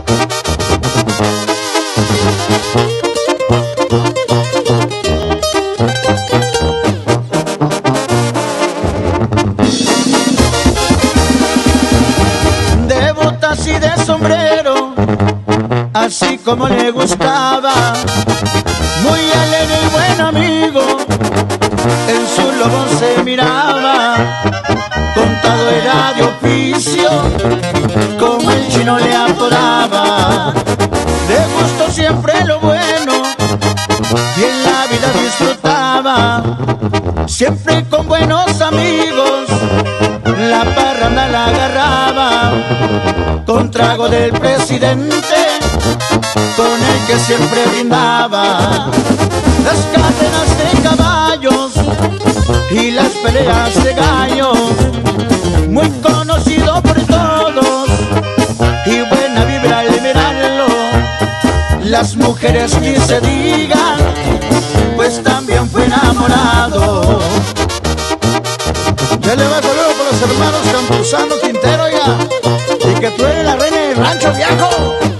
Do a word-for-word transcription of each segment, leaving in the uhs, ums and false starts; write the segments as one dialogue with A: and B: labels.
A: De botas y de sombrero, así como le gustaba, muy alegre y buen amigo, en su lobo se miraba. Contado era de oficio, como el chino le apodaba. Le gustó siempre lo bueno y en la vida disfrutaba. Siempre con buenos amigos, la parranda la agarraba. Con trago del presidente, con el que siempre brindaba. Las carreras de caballos y las peleas de gallos, muy conocido por todos y buena vibra al mirarlo. Las mujeres ni se digan, pues también fue enamorado. Ya le va a saludo por los hermanos Campuzano Quintero, ya, y que tú eres la reina del rancho, viejo.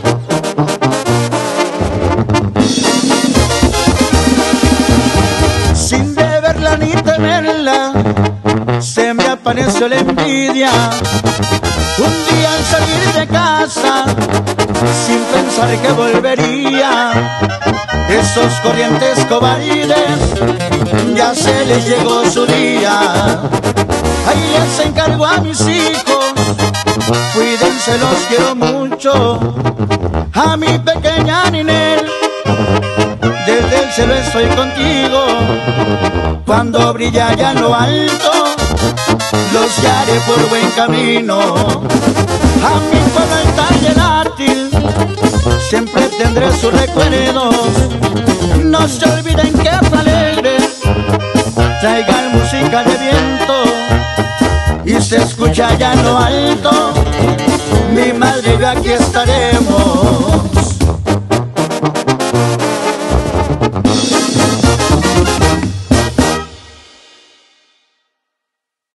A: Sin deberla ni temerla, se me apareció la envidia. Un día al salir de casa, sin pensar que volvería, esos corrientes cobardes, ya se les llegó su día. Ahí les encargo a mis hijos, cuídense, los quiero mucho. A mi pequeña Ninel, desde el cielo estoy contigo. Cuando brilla ya en lo alto, los guiaré por buen camino. A mi pueblo el Tallanátil, siempre tendré sus recuerdos. No se olviden que fue alegre, traigan música de viento y se escucha ya en lo alto. Mi madre y yo aquí estaremos.